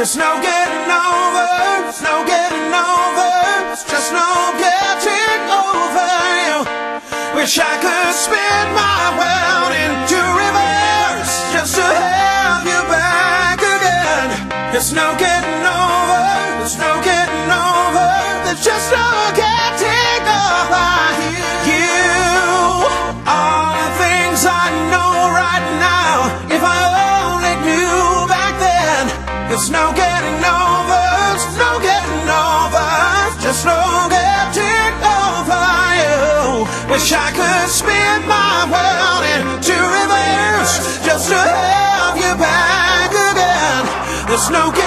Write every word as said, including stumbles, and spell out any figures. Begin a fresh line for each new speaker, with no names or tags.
There's no getting over, there's no getting over, there's just no getting over you. Wish I could spin my world into reverse just to have you back again. There's no getting over, there's no getting over, there's just no getting over you. All the things I know right now, if I only knew back then. There's no getting over, there's no getting over, just no getting over you. Wish I could spin my world into reverse just to have you back again. There's no getting